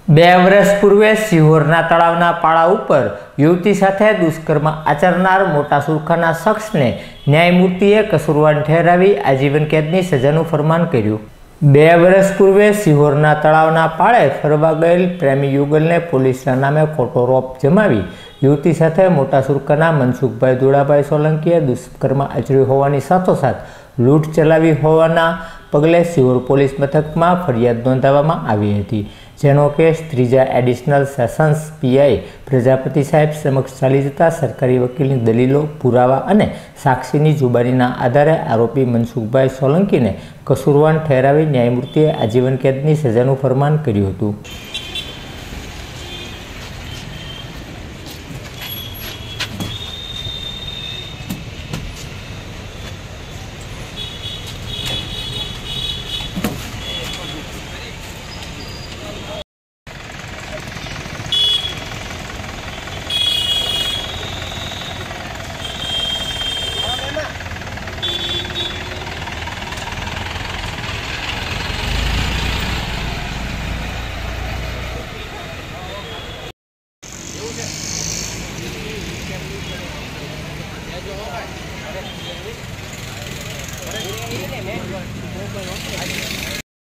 2 વર્ષ પૂર્વે સિહોરના તળાવના પાળા ઉપર યુવતી સાથે દુષ્કર્મ આચરનાર મોટા સુરખાના શખ્સને ન્યાયમૂર્તિએ કસૂરવાર ઠેરાવી આજીવન કેદની સજાનું ફરમાન કર્યું। 2 વર્ષ પૂર્વે સિહોરના તળાવના પાળે ફરવા ગયેલ પ્રેમી યુગલને પોલીસના નામે ખોટો રોપ જમાવી યુવતી સાથે મોટા સુરખાના મનસુખભાઈ દુલાભાઈ સોલંકીએ દુષ્કર્મ આચર્યું હોવાની સાથોસાથ લૂંટ ચલાવી હોવાના પગલે સિહોર પોલીસ મથકમાં ફરિયાદ નોંધાવવામાં આવી હતી, જેનો કેસ ત્રીજા એડિશનલ સેશન્સ પીઆઈ પ્રજાપતિ સાહેબ સમક્ષ ચાલી જતા સરકારી વકીલની દલીલો, પુરાવા અને સાક્ષીની જુબાનીના આધારે આરોપી મનસુખભાઈ સોલંકીને કસૂરવાર ઠેરાવી ન્યાયમૂર્તિએ આજીવન કેદની સજાનું ફરમાન કર્યું હતું।